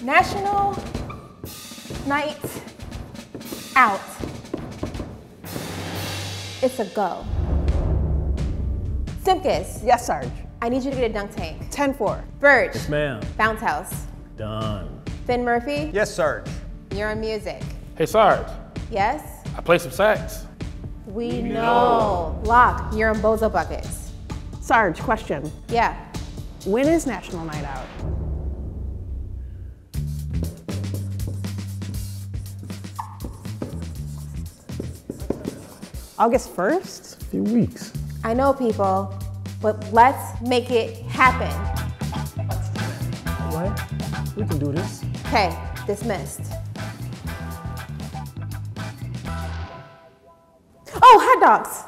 National Night Out. It's a go. Simkus. Yes, Sarge. I need you to get a dunk tank. 10-4. Verge. Yes, ma'am. Bounce House. Done. Finn Murphy. Yes, Sarge. You're on music. Hey, Sarge, Yes? I play some sax. We know. Lock. You're on Bozo Buckets. Sarge, question. Yeah. When is National Night Out? August 1st? A few weeks. I know, people, but let's make it happen. All right, we can do this. Okay, dismissed. Oh, hot dogs.